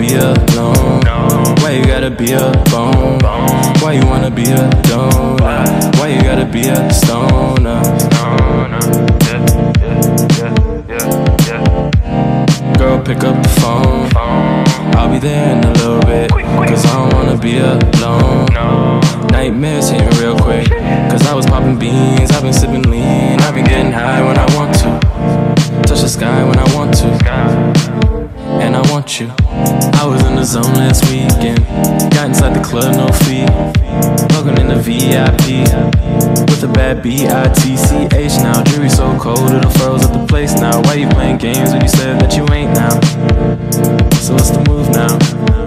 be alone? Why you gotta be a bone? Why you wanna be a donut? Why you gotta be a stoner? Girl, pick up the phone. I'll be there in a little bit, cause I don't wanna be alone. Nightmares hitting real quick, cause I was popping beans, I've been sipping lean, I've been getting high when I want to, touch the sky when I want to, and I want you. I was in the zone last weekend, got inside the club, no fee, welcome in the VIP, with a bad B-I-T-C-H now. Jury so cold, it'll froze up the place now. Why you playing games when you said that you ain't now? So what's the move now?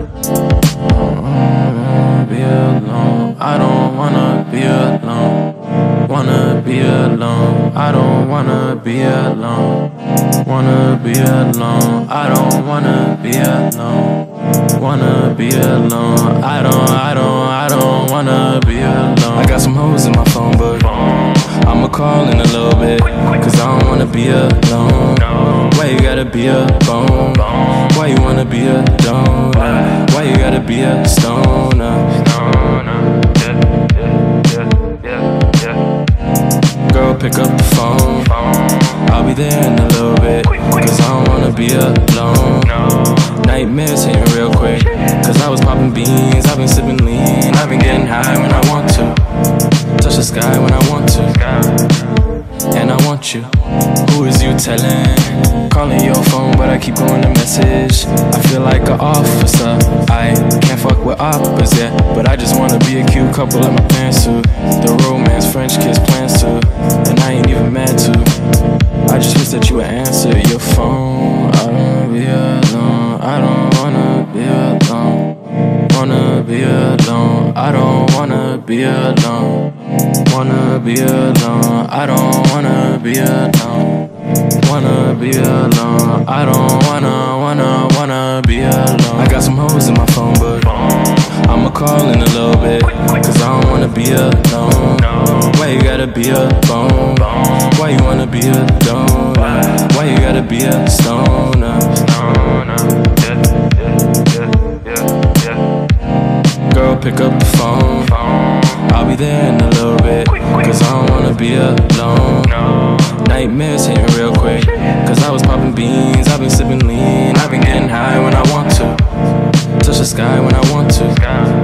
Be alone. I don't wanna be alone. Wanna be alone. I don't wanna be alone. Wanna be alone. I don't wanna be alone. Wanna be alone. I don't wanna be alone. I got some hoes in my phone book, I'ma call in a little bit, cause I don't wanna be alone. Why you gotta be a bone? Why you wanna be a donut? Why you gotta be a stoner? Girl, pick up the phone. I'll be there in a little bit, cause I don't wanna be alone. Nightmares hitting real quick, cause I was popping beans, I've been sipping lean, I've been getting high when I want to, touch the sky when I want to, and I want you. Who is you telling? Calling your phone, but I keep going to message. I feel like an officer, I can't fuck with oppas, yeah, but I just wanna be a cute couple like my parents do. The romance, French kiss plans too, and I ain't even mad to. I just wish that you would answer your phone. I don't wanna be alone. I don't wanna be alone. Wanna be alone. I don't wanna be alone. Wanna be alone. I don't wanna be alone. Wanna be alone. I don't wanna be alone. I got some hoes in my phone book, I'ma call in a little bit, cause I don't wanna be alone. Why you gotta be a bone? Why you wanna be a donut? Why you gotta be a stoner? Girl, pick up the phone. I'll be there in a little bit, cause I don't wanna be alone. Nightmares hitting real quick, cause I was popping beans, I've been sipping lean, I've been getting high when I want to, touch the sky when I want to,